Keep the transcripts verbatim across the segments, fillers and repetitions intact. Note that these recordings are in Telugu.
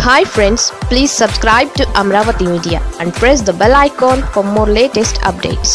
Hi friends, please subscribe to Amaravathi Media and press the bell icon for more latest updates.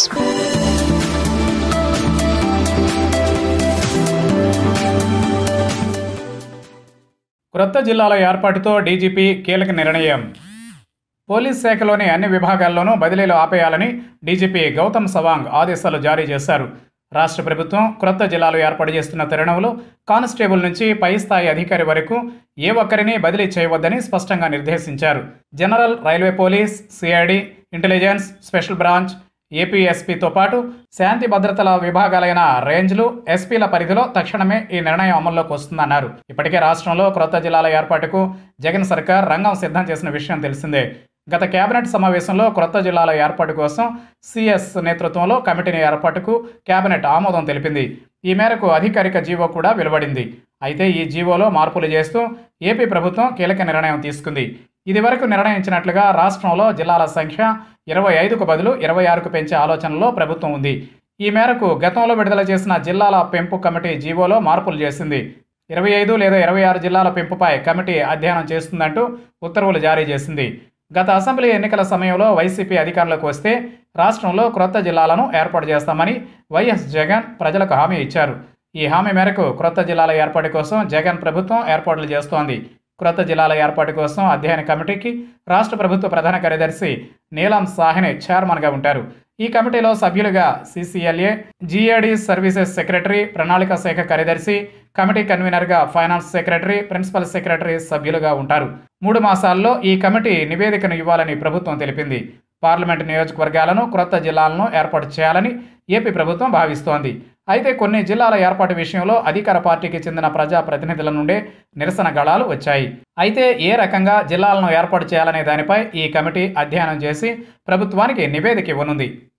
క్రొత్త జిల్లాల ఏర్పాటుతో డీజీపీ కీలక నిర్ణయం. పోలీస్ శాఖలోని అన్ని విభాగాల్లోనూ బదిలీలు ఆపేయాలని డీజీపీ గౌతమ్ సవాంగ్ ఆదేశాలు జారీ చేశారు. రాష్ట్ర ప్రభుత్వం క్రొత్త జిల్లాలు ఏర్పాటు చేస్తున్న తరుణంలో కానిస్టేబుల్ నుంచి పై స్థాయి అధికారి వరకు ఏ ఒక్కరిని బదిలీ చేయవద్దని స్పష్టంగా నిర్దేశించారు. General, railway police, CID, intelligence, special branch, ఏపీఎస్పీతో పాటు శాంతి భద్రతల విభాగాలైన రేంజ్లు, ఎస్పీల పరిధిలో తక్షణమే ఈ నిర్ణయం అమల్లోకి వస్తుందన్నారు. ఇప్పటికే రాష్ట్రంలో క్రొత్త జిల్లాల ఏర్పాటుకు జగన్ సర్కార్ రంగం సిద్ధం చేసిన విషయం తెలిసిందే. గత కేబినెట్ సమావేశంలో క్రొత్త జిల్లాల ఏర్పాటు కోసం సిఎస్ నేతృత్వంలో కమిటీని ఏర్పాటుకు కేబినెట్ ఆమోదం తెలిపింది. ఈ మేరకు అధికారిక జీవో కూడా వెలువడింది. అయితే ఈ జీవోలో మార్పులు చేస్తూ ఏపీ ప్రభుత్వం కీలక నిర్ణయం తీసుకుంది. ఇదివరకు నిర్ణయించినట్లుగా రాష్ట్రంలో జిల్లాల సంఖ్య ఇరవై ఐదుకు బదులు ఇరవై ఆరుకు పెంచే ఆలోచనలో ప్రభుత్వం ఉంది. ఈ మేరకు గతంలో విడుదల చేసిన జిల్లాల పెంపు కమిటీ జీవోలో మార్పులు చేసింది. ఇరవై ఐదు లేదా ఇరవై ఆరు జిల్లాల పెంపుపై కమిటీ అధ్యయనం చేస్తుందంటూ ఉత్తర్వులు జారీ చేసింది. గత అసెంబ్లీ ఎన్నికల సమయంలో వైసీపీ అధికారంలోకి వస్తే రాష్ట్రంలో క్రొత్త జిల్లాలను ఏర్పాటు చేస్తామని వైఎస్ జగన్ ప్రజలకు హామీ ఇచ్చారు. ఈ హామీ మేరకు క్రొత్త జిల్లాల ఏర్పాటు కోసం జగన్ ప్రభుత్వం ఏర్పాట్లు చేస్తోంది. క్రొత్త జిల్లాల ఏర్పాటు కోసం అధ్యయన కమిటీకి రాష్ట్ర ప్రభుత్వ ప్రధాన కార్యదర్శి నీలం సాహ్ని చైర్మన్గా ఉంటారు. ఈ కమిటీలో సభ్యులుగా సీసీఎల్ఏ, జీఏడీ సర్వీసెస్ సెక్రటరీ, ప్రణాళిక శాఖ కార్యదర్శి, కమిటీ కన్వీనర్గా ఫైనాన్స్ సెక్రటరీ, ప్రిన్సిపల్ సెక్రటరీ సభ్యులుగా ఉంటారు. మూడు మాసాల్లో ఈ కమిటీ నివేదికను ఇవ్వాలని ప్రభుత్వం తెలిపింది. పార్లమెంటు నియోజకవర్గాలను క్రొత్త జిల్లాలను ఏర్పాటు చేయాలని ఏపీ ప్రభుత్వం భావిస్తోంది. అయితే కొన్ని జిల్లాల ఏర్పాటు విషయంలో అధికార పార్టీకి చెందిన ప్రజా ప్రతినిధుల నుండే నిరసన గళాలు వచ్చాయి. అయితే ఏ రకంగా జిల్లాలను ఏర్పాటు చేయాలనే దానిపై ఈ కమిటీ అధ్యయనం చేసి ప్రభుత్వానికి నివేదిక ఇవ్వనుంది.